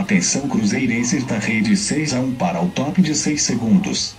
Atenção cruzeirenses da rede, 6-1 para o top de 6 segundos.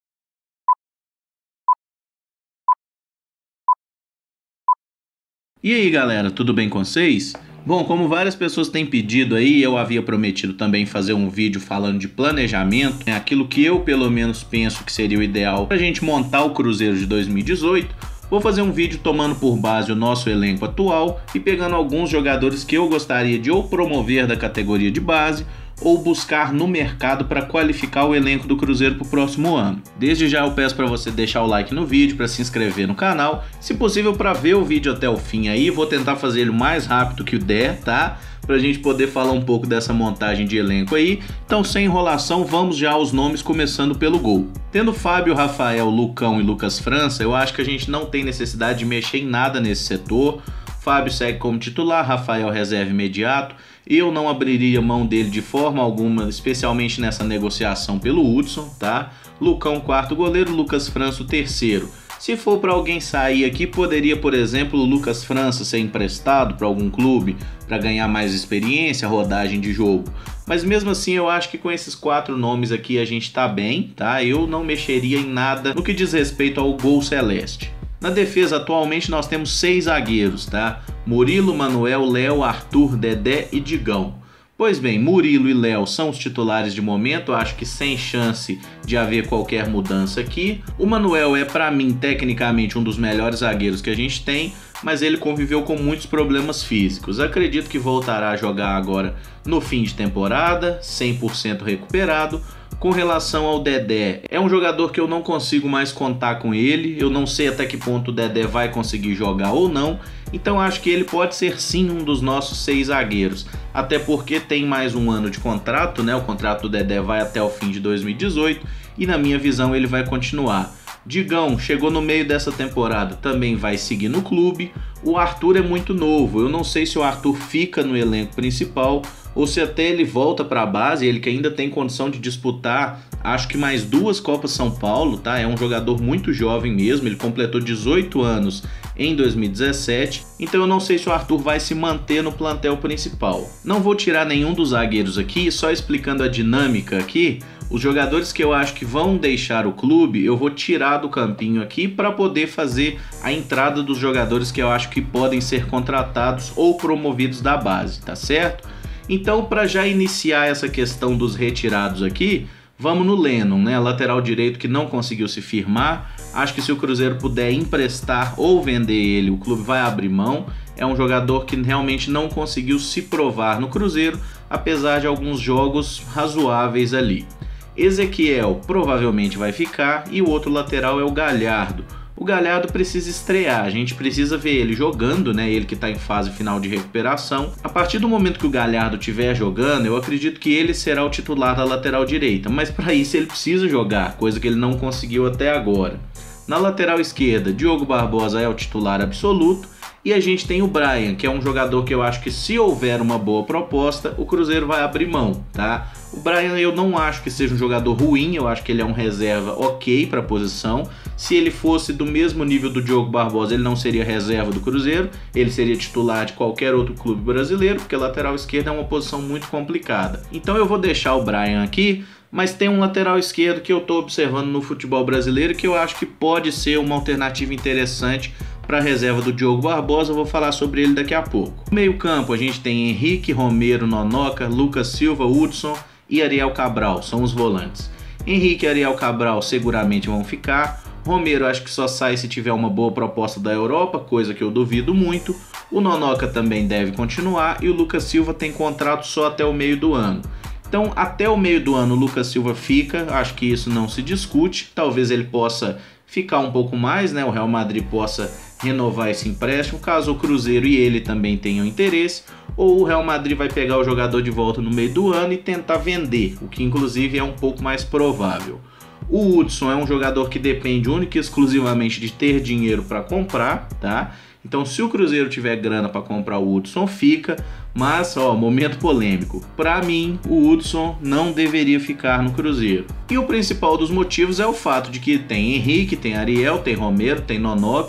E aí galera, tudo bem com vocês? Bom, como várias pessoas têm pedido aí, eu havia prometido também fazer um vídeo falando de planejamento, aquilo que eu pelo menos penso que seria o ideal pra gente montar o Cruzeiro de 2018. Vou fazer um vídeo tomando por base o nosso elenco atual e pegando alguns jogadores que eu gostaria de ou promover da categoria de base ou buscar no mercado para qualificar o elenco do Cruzeiro para o próximo ano. Desde já eu peço para você deixar o like no vídeo, para se inscrever no canal, se possível para ver o vídeo até o fim aí, vou tentar fazer ele o mais rápido que der, tá? Pra gente poder falar um pouco dessa montagem de elenco aí. Então, sem enrolação, vamos já aos nomes, começando pelo gol. Tendo Fábio, Rafael, Lucão e Lucas França, eu acho que a gente não tem necessidade de mexer em nada nesse setor. Fábio segue como titular, Rafael reserva imediato. Eu não abriria mão dele de forma alguma, especialmente nessa negociação pelo Hudson, tá? Lucão, quarto goleiro, Lucas França, o terceiro. Se for para alguém sair aqui, poderia, por exemplo, o Lucas França ser emprestado para algum clube para ganhar mais experiência, rodagem de jogo. Mas mesmo assim, eu acho que com esses 4 nomes aqui a gente tá bem, tá? Eu não mexeria em nada no que diz respeito ao gol celeste. Na defesa, atualmente nós temos 6 zagueiros, tá? Murilo, Manuel, Léo, Arthur, Dedé e Digão. Pois bem, Murilo e Léo são os titulares de momento, acho que sem chance de haver qualquer mudança aqui. O Manuel é, para mim, tecnicamente um dos melhores zagueiros que a gente tem, mas ele conviveu com muitos problemas físicos. Acredito que voltará a jogar agora no fim de temporada, 100% recuperado. Com relação ao Dedé, é um jogador que eu não consigo mais contar com ele, eu não sei até que ponto o Dedé vai conseguir jogar ou não, então acho que ele pode ser sim um dos nossos 6 zagueiros, até porque tem mais um ano de contrato, né? O contrato do Dedé vai até o fim de 2018 e na minha visão ele vai continuar. Digão chegou no meio dessa temporada, também vai seguir no clube. O Arthur é muito novo, eu não sei se o Arthur fica no elenco principal ou se até ele volta para a base, ele que ainda tem condição de disputar, acho que mais 2 Copas São Paulo, tá? É um jogador muito jovem mesmo, ele completou 18 anos em 2017, então eu não sei se o Arthur vai se manter no plantel principal. Não vou tirar nenhum dos zagueiros aqui, só explicando a dinâmica aqui. Os jogadores que eu acho que vão deixar o clube, eu vou tirar do campinho aqui para poder fazer a entrada dos jogadores que eu acho que podem ser contratados ou promovidos da base, tá certo? Então, para já iniciar essa questão dos retirados aqui, vamos no Lennon, né? Lateral direito que não conseguiu se firmar. Acho que se o Cruzeiro puder emprestar ou vender ele, o clube vai abrir mão. É um jogador que realmente não conseguiu se provar no Cruzeiro, apesar de alguns jogos razoáveis ali. Ezequiel provavelmente vai ficar e o outro lateral é o Galhardo. O Galhardo precisa estrear, a gente precisa ver ele jogando, né? Ele que está em fase final de recuperação. A partir do momento que o Galhardo estiver jogando, eu acredito que ele será o titular da lateral direita, mas para isso ele precisa jogar, coisa que ele não conseguiu até agora. Na lateral esquerda, Diogo Barbosa é o titular absoluto e a gente tem o Brian, que é um jogador que eu acho que se houver uma boa proposta, o Cruzeiro vai abrir mão, tá? O Brian eu não acho que seja um jogador ruim, eu acho que ele é um reserva ok para a posição. Se ele fosse do mesmo nível do Diogo Barbosa, ele não seria reserva do Cruzeiro, ele seria titular de qualquer outro clube brasileiro, porque a lateral esquerda é uma posição muito complicada. Então eu vou deixar o Brian aqui, mas tem um lateral esquerdo que eu estou observando no futebol brasileiro que eu acho que pode ser uma alternativa interessante para a reserva do Diogo Barbosa, eu vou falar sobre ele daqui a pouco. No meio campo a gente tem Henrique, Romero, Nonoca, Lucas Silva, Hudson e Ariel Cabral, são os volantes. Henrique e Ariel Cabral seguramente vão ficar. Romero acho que só sai se tiver uma boa proposta da Europa, coisa que eu duvido muito. O Nonoca também deve continuar e o Lucas Silva tem contrato só até o meio do ano. Então até o meio do ano o Lucas Silva fica, acho que isso não se discute. Talvez ele possa ficar um pouco mais, né? O Real Madrid possa renovar esse empréstimo, caso o Cruzeiro e ele também tenham interesse, ou o Real Madrid vai pegar o jogador de volta no meio do ano e tentar vender, o que inclusive é um pouco mais provável. O Hudson é um jogador que depende única e exclusivamente de ter dinheiro para comprar, tá? Então se o Cruzeiro tiver grana para comprar o Hudson, fica, mas, ó, momento polêmico. Para mim, o Hudson não deveria ficar no Cruzeiro. E o principal dos motivos é o fato de que tem Henrique, tem Ariel, tem Romero, tem Nonoca,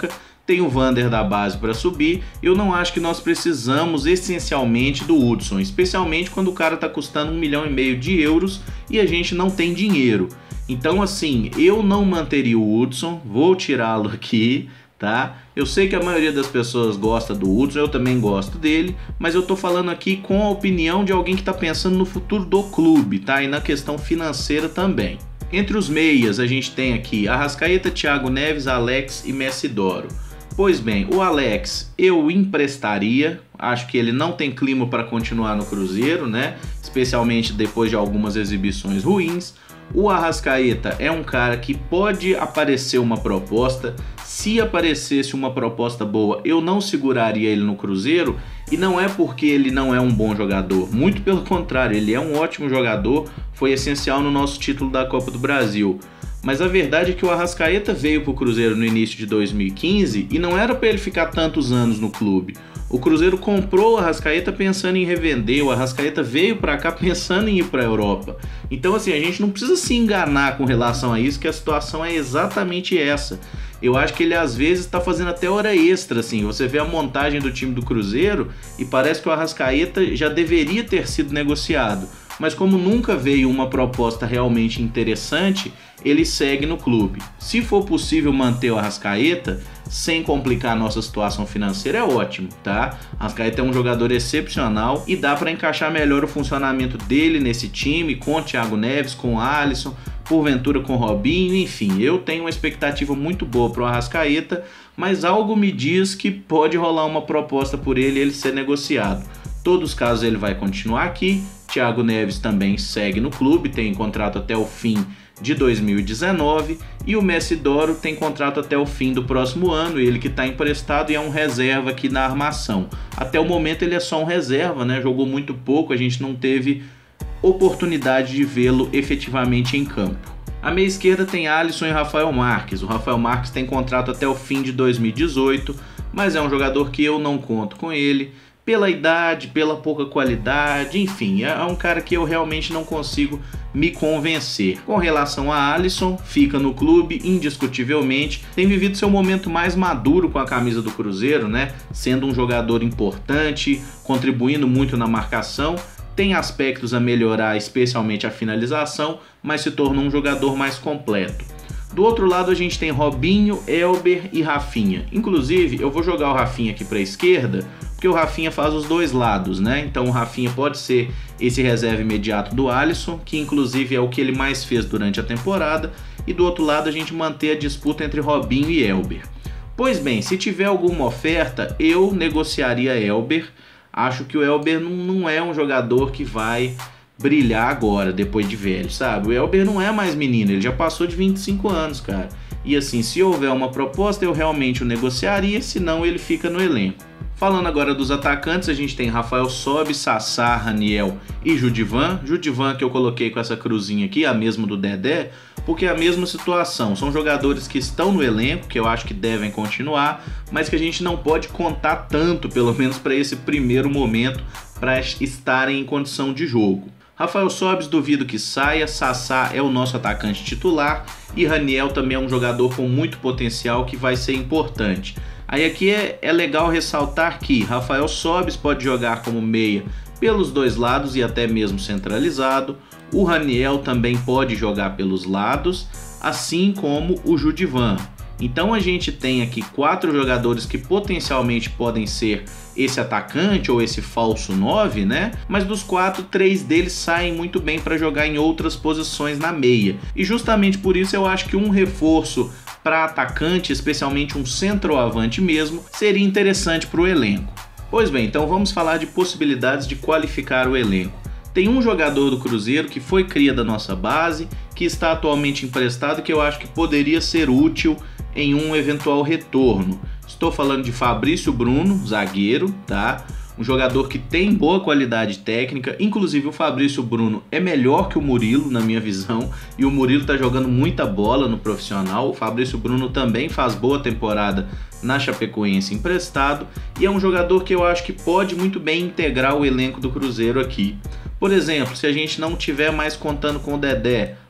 tem o Vander da base para subir. Eu não acho que nós precisamos essencialmente do Hudson, especialmente quando o cara está custando 1,5 milhão de euros e a gente não tem dinheiro. Então assim, eu não manteria o Hudson, vou tirá-lo aqui, tá? Eu sei que a maioria das pessoas gosta do Hudson, eu também gosto dele, mas eu tô falando aqui com a opinião de alguém que tá pensando no futuro do clube, tá? E na questão financeira também. Entre os meias, a gente tem aqui Arrascaeta, Thiago Neves, Alex e Messidoro. Pois bem, o Alex eu emprestaria, acho que ele não tem clima para continuar no Cruzeiro, né? Especialmente depois de algumas exibições ruins. O Arrascaeta é um cara que pode aparecer uma proposta. Se aparecesse uma proposta boa, eu não seguraria ele no Cruzeiro, e não é porque ele não é um bom jogador, muito pelo contrário, ele é um ótimo jogador, foi essencial no nosso título da Copa do Brasil. Mas a verdade é que o Arrascaeta veio para o Cruzeiro no início de 2015 e não era para ele ficar tantos anos no clube. O Cruzeiro comprou o Arrascaeta pensando em revender, o Arrascaeta veio para cá pensando em ir para a Europa. Então assim, a gente não precisa se enganar com relação a isso, que a situação é exatamente essa. Eu acho que ele às vezes está fazendo até hora extra, assim. Você vê a montagem do time do Cruzeiro e parece que o Arrascaeta já deveria ter sido negociado. Mas como nunca veio uma proposta realmente interessante, ele segue no clube. Se for possível manter o Arrascaeta sem complicar a nossa situação financeira, é ótimo, tá? O Arrascaeta é um jogador excepcional e dá para encaixar melhor o funcionamento dele nesse time, com o Thiago Neves, com o Alisson, porventura com o Robinho, enfim. Eu tenho uma expectativa muito boa para o Arrascaeta, mas algo me diz que pode rolar uma proposta por ele e ele ser negociado. Todos os casos ele vai continuar aqui. Thiago Neves também segue no clube, tem contrato até o fim de 2019, e o Messidoro tem contrato até o fim do próximo ano, ele que está emprestado e é um reserva aqui na armação. Até o momento ele é só um reserva, né? Jogou muito pouco, a gente não teve oportunidade de vê-lo efetivamente em campo. A meia esquerda tem Alisson e Rafael Marques. O Rafael Marques tem contrato até o fim de 2018, mas é um jogador que eu não conto com ele, pela idade, pela pouca qualidade, enfim, é um cara que eu realmente não consigo me convencer. Com relação a Alisson, fica no clube indiscutivelmente, tem vivido seu momento mais maduro com a camisa do Cruzeiro, né? Sendo um jogador importante, contribuindo muito na marcação, tem aspectos a melhorar, especialmente a finalização, mas se tornou um jogador mais completo. Do outro lado a gente tem Robinho, Elber e Rafinha. Inclusive eu vou jogar o Rafinha aqui para a esquerda, porque o Rafinha faz os dois lados, né? Então o Rafinha pode ser esse reserva imediato do Alisson, que inclusive é o que ele mais fez durante a temporada, e do outro lado a gente manter a disputa entre Robinho e Elber. Pois bem, se tiver alguma oferta, eu negociaria Elber. Acho que o Elber não é um jogador que vai brilhar agora, depois de velho, sabe? O Elber não é mais menino, ele já passou de 25 anos, cara. E assim, se houver uma proposta, eu realmente o negociaria, senão ele fica no elenco. Falando agora dos atacantes, a gente tem Rafael Sobis, Sassá, Raniel e Judivan. Judivan que eu coloquei com essa cruzinha aqui, a mesma do Dedé, porque é a mesma situação. São jogadores que estão no elenco, que eu acho que devem continuar, mas que a gente não pode contar tanto, pelo menos para esse primeiro momento, para estarem em condição de jogo. Rafael Sobis duvido que saia, Sassá é o nosso atacante titular e Raniel também é um jogador com muito potencial que vai ser importante. Aí aqui é legal ressaltar que Rafael Sobis pode jogar como meia pelos dois lados e até mesmo centralizado. O Raniel também pode jogar pelos lados, assim como o Judivan. Então a gente tem aqui 4 jogadores que potencialmente podem ser esse atacante ou esse falso 9, né? Mas dos 4, 3 deles saem muito bem para jogar em outras posições na meia. E justamente por isso eu acho que um reforço para atacante, especialmente um centroavante mesmo, seria interessante para o elenco. Pois bem, então vamos falar de possibilidades de qualificar o elenco. Tem um jogador do Cruzeiro que foi cria da nossa base, que está atualmente emprestado, que eu acho que poderia ser útil em um eventual retorno. Estou falando de Fabrício Bruno, zagueiro, tá? Um jogador que tem boa qualidade técnica, inclusive o Fabrício Bruno é melhor que o Murilo, na minha visão, e o Murilo tá jogando muita bola no profissional. O Fabrício Bruno também faz boa temporada na Chapecoense emprestado, e é um jogador que eu acho que pode muito bem integrar o elenco do Cruzeiro aqui. Por exemplo, se a gente não tiver mais contando com o Dedé,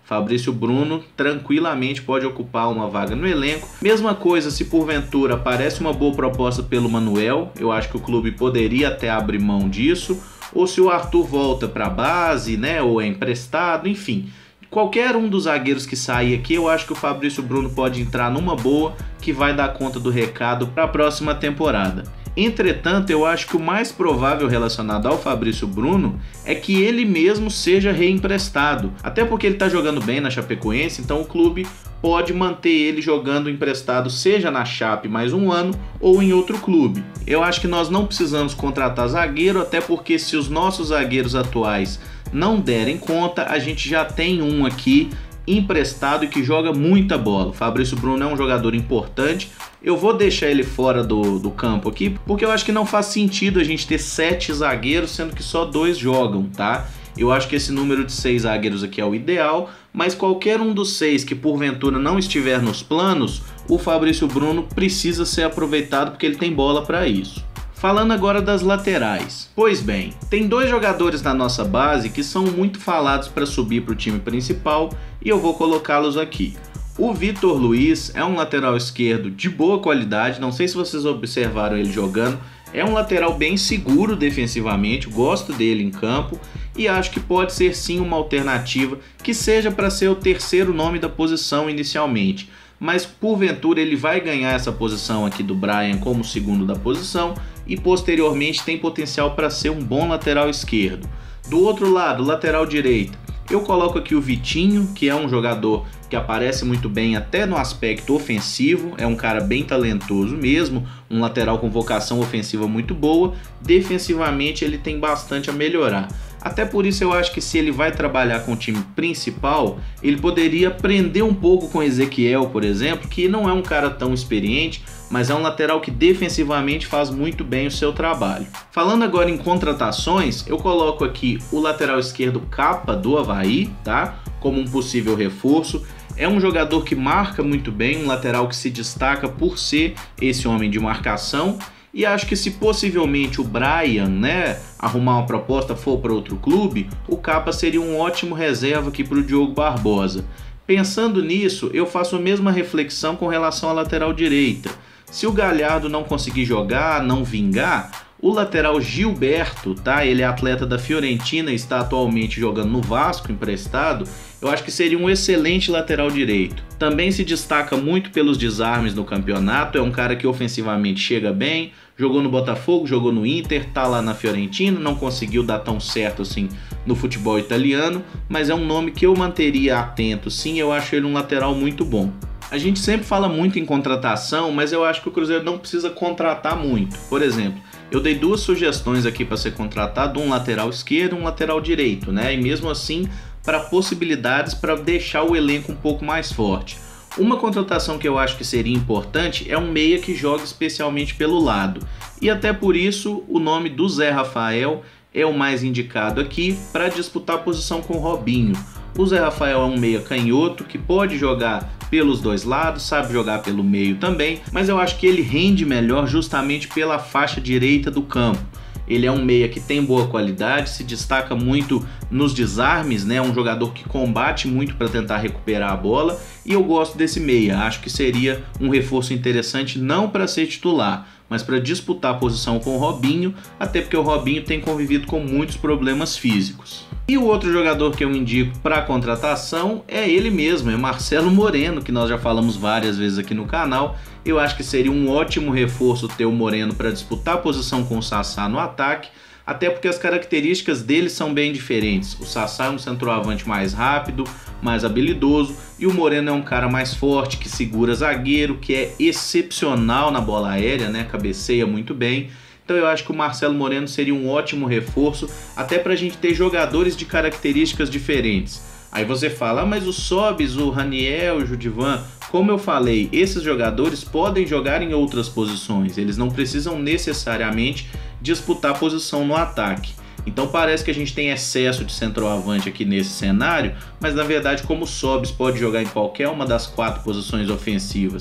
Fabrício Bruno tranquilamente pode ocupar uma vaga no elenco. Mesma coisa se porventura aparece uma boa proposta pelo Manuel, eu acho que o clube poderia até abrir mão disso, ou se o Arthur volta para a base, né, ou é emprestado, enfim. Qualquer um dos zagueiros que sair aqui, eu acho que o Fabrício Bruno pode entrar numa boa, que vai dar conta do recado para a próxima temporada. Entretanto, eu acho que o mais provável relacionado ao Fabrício Bruno é que ele mesmo seja reemprestado. Até porque ele está jogando bem na Chapecoense, então o clube pode manter ele jogando emprestado, seja na Chape mais um ano ou em outro clube. Eu acho que nós não precisamos contratar zagueiro, até porque se os nossos zagueiros atuais não derem conta, a gente já tem um aqui emprestado e que joga muita bola. O Fabrício Bruno é um jogador importante. Eu vou deixar ele fora do campo aqui, porque eu acho que não faz sentido a gente ter 7 zagueiros, sendo que só 2 jogam, tá? Eu acho que esse número de 6 zagueiros aqui é o ideal, mas qualquer um dos 6 que porventura não estiver nos planos, o Fabrício Bruno precisa ser aproveitado porque ele tem bola para isso. Falando agora das laterais. Pois bem, tem 2 jogadores na nossa base que são muito falados para subir para o time principal e eu vou colocá-los aqui. O Vitor Luiz é um lateral esquerdo de boa qualidade, não sei se vocês observaram ele jogando, é um lateral bem seguro defensivamente, gosto dele em campo e acho que pode ser sim uma alternativa que seja para ser o terceiro nome da posição inicialmente. Mas porventura ele vai ganhar essa posição aqui do Brian como segundo da posição e posteriormente tem potencial para ser um bom lateral esquerdo. Do outro lado, lateral direito, eu coloco aqui o Vitinho, que é um jogador que aparece muito bem até no aspecto ofensivo, é um cara bem talentoso mesmo, um lateral com vocação ofensiva muito boa, defensivamente ele tem bastante a melhorar. Até por isso eu acho que se ele vai trabalhar com o time principal, ele poderia aprender um pouco com Ezequiel, por exemplo, que não é um cara tão experiente, mas é um lateral que defensivamente faz muito bem o seu trabalho. Falando agora em contratações, eu coloco aqui o lateral esquerdo Capa do Avaí, tá? Como um possível reforço. É um jogador que marca muito bem, um lateral que se destaca por ser esse homem de marcação. E acho que se possivelmente o Brian, né, arrumar uma proposta, for para outro clube, o Capa seria um ótimo reserva aqui para o Diogo Barbosa. Pensando nisso, eu faço a mesma reflexão com relação à lateral direita. Se o Galhardo não conseguir jogar, não vingar, o lateral Gilberto, tá? Ele é atleta da Fiorentina e está atualmente jogando no Vasco, emprestado. Eu acho que seria um excelente lateral direito. Também se destaca muito pelos desarmes no campeonato, é um cara que ofensivamente chega bem, jogou no Botafogo, jogou no Inter, tá lá na Fiorentina, não conseguiu dar tão certo assim no futebol italiano, mas é um nome que eu manteria atento sim, eu acho ele um lateral muito bom. A gente sempre fala muito em contratação, mas eu acho que o Cruzeiro não precisa contratar muito. Por exemplo, eu dei 2 sugestões aqui para ser contratado, um lateral esquerdo e um lateral direito, né? E mesmo assim, para possibilidades para deixar o elenco um pouco mais forte. Uma contratação que eu acho que seria importante é um meia que joga especialmente pelo lado. E até por isso, o nome do Zé Rafael é o mais indicado aqui para disputar a posição com o Robinho. O Zé Rafael é um meia canhoto que pode jogar pelos 2 lados, sabe jogar pelo meio também, mas eu acho que ele rende melhor justamente pela faixa direita do campo. Ele é um meia que tem boa qualidade, se destaca muito nos desarmes, né? É um jogador que combate muito para tentar recuperar a bola e eu gosto desse meia. Acho que seria um reforço interessante não para ser titular, mas para disputar a posição com o Robinho, até porque o Robinho tem convivido com muitos problemas físicos. E o outro jogador que eu indico para contratação é ele mesmo, é Marcelo Moreno, que nós já falamos várias vezes aqui no canal. Eu acho que seria um ótimo reforço ter o Moreno para disputar a posição com o Sassá no ataque, até porque as características dele são bem diferentes. O Sassá é um centroavante mais rápido, mais habilidoso, e o Moreno é um cara mais forte, que segura zagueiro, que é excepcional na bola aérea, né? Cabeceia muito bem. Então eu acho que o Marcelo Moreno seria um ótimo reforço, até para a gente ter jogadores de características diferentes. Aí você fala, mas o Sobis, o Raniel, o Judivan, como eu falei, esses jogadores podem jogar em outras posições, eles não precisam necessariamente disputar posição no ataque. Então parece que a gente tem excesso de centroavante aqui nesse cenário, mas na verdade como o Sobis pode jogar em qualquer uma das 4 posições ofensivas,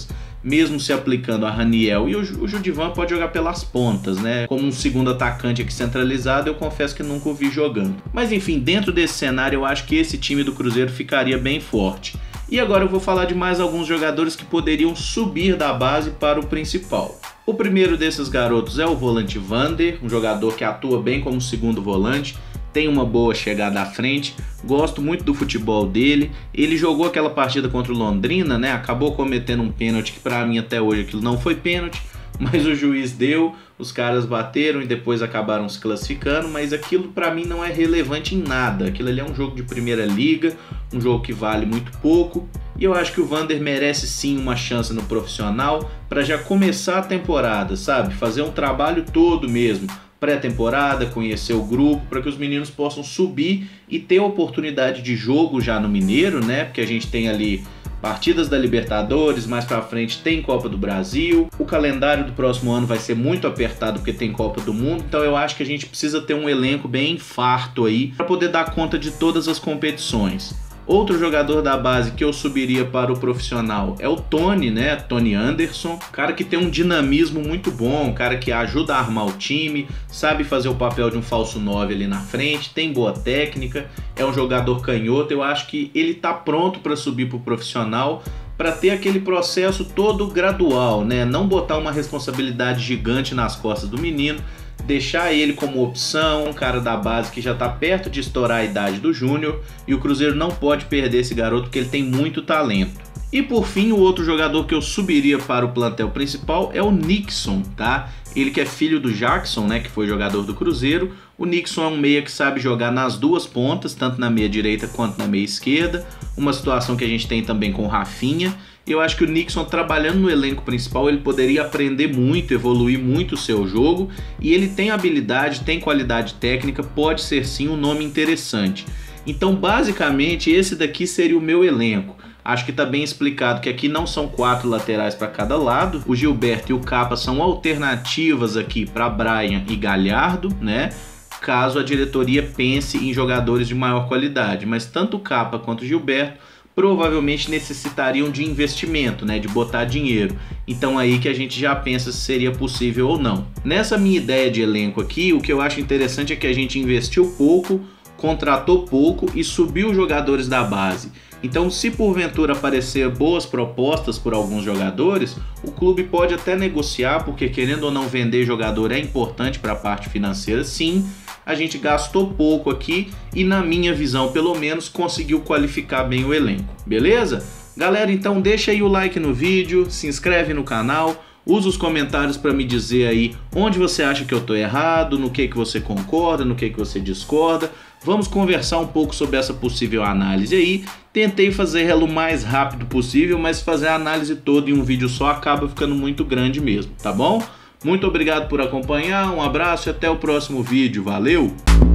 mesmo se aplicando a Raniel, e o Judivan pode jogar pelas pontas, né? Como um segundo atacante aqui centralizado, eu confesso que nunca o vi jogando. Mas enfim, dentro desse cenário eu acho que esse time do Cruzeiro ficaria bem forte. E agora eu vou falar de mais alguns jogadores que poderiam subir da base para o principal. O primeiro desses garotos é o volante Vander, um jogador que atua bem como segundo volante, tem uma boa chegada à frente, gosto muito do futebol dele. Ele jogou aquela partida contra o Londrina, né? Acabou cometendo um pênalti que para mim até hoje aquilo não foi pênalti, mas o juiz deu, os caras bateram e depois acabaram se classificando, mas aquilo para mim não é relevante em nada. Aquilo ali é um jogo de primeira liga, um jogo que vale muito pouco, e eu acho que o Vander merece sim uma chance no profissional para já começar a temporada, sabe? Fazer um trabalho todo mesmo, pré-temporada, conhecer o grupo, para que os meninos possam subir e ter oportunidade de jogo já no Mineiro, né? Porque a gente tem ali partidas da Libertadores, mais pra frente tem Copa do Brasil, o calendário do próximo ano vai ser muito apertado porque tem Copa do Mundo, então eu acho que a gente precisa ter um elenco bem farto aí para poder dar conta de todas as competições. Outro jogador da base que eu subiria para o profissional é o Tony, né? Tony Anderson, cara que tem um dinamismo muito bom, cara que ajuda a armar o time, sabe fazer o papel de um falso 9 ali na frente, tem boa técnica, é um jogador canhoto. Eu acho que ele tá pronto para subir para o profissional, para ter aquele processo todo gradual, né? Não botar uma responsabilidade gigante nas costas do menino, deixar ele como opção, um cara da base que já está perto de estourar a idade do Júnior, e o Cruzeiro não pode perder esse garoto porque ele tem muito talento. E por fim, o outro jogador que eu subiria para o plantel principal é o Nixon, tá? Ele que é filho do Jackson, né, que foi jogador do Cruzeiro. O Nixon é um meia que sabe jogar nas duas pontas, tanto na meia direita quanto na meia esquerda, uma situação que a gente tem também com o Rafinha. Eu acho que o Nixon, trabalhando no elenco principal, ele poderia aprender muito, evoluir muito o seu jogo, e ele tem habilidade, tem qualidade técnica, pode ser sim um nome interessante. Então, basicamente, esse daqui seria o meu elenco. Acho que está bem explicado que aqui não são 4 laterais para cada lado. O Gilberto e o Capa são alternativas aqui para Brian e Galhardo, né? Caso a diretoria pense em jogadores de maior qualidade. Mas tanto o Capa quanto o Gilberto provavelmente necessitariam de investimento, né, de botar dinheiro. Então aí que a gente já pensa se seria possível ou não. Nessa minha ideia de elenco aqui, o que eu acho interessante é que a gente investiu pouco, contratou pouco e subiu os jogadores da base. Então, se porventura aparecer boas propostas por alguns jogadores, o clube pode até negociar, porque querendo ou não vender jogador é importante para a parte financeira, sim. A gente gastou pouco aqui e, na minha visão, pelo menos, conseguiu qualificar bem o elenco, beleza? Galera, então deixa aí o like no vídeo, se inscreve no canal, usa os comentários para me dizer aí onde você acha que eu tô errado, no que você concorda, no que você discorda. Vamos conversar um pouco sobre essa possível análise aí. Tentei fazer ela o mais rápido possível, mas fazer a análise toda em um vídeo só acaba ficando muito grande mesmo, tá bom? Muito obrigado por acompanhar, um abraço e até o próximo vídeo, valeu!